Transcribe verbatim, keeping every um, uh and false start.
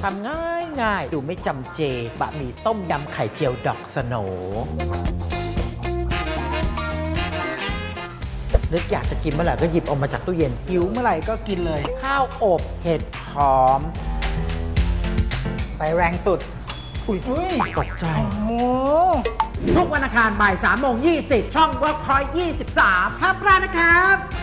ทำง่ายง่ายดูไม่จำเจบะหมี่ต้มยำไข่เจียวดอกสโหนนึกอยากจะกินเมื่อไหร่ก็หยิบออกมาจากตู้เย็นหิวเมื่อไหร่ก็กินเลยข้าวอบเห็ดหอมไฟแรงสุดอุ้ยตกใจโอ้ทุกวันอังคารบ่ายสามโมงยี่สิบช่อง เวิร์คพอยต์ ยี่สิบสามห้ามพลาดนะครับ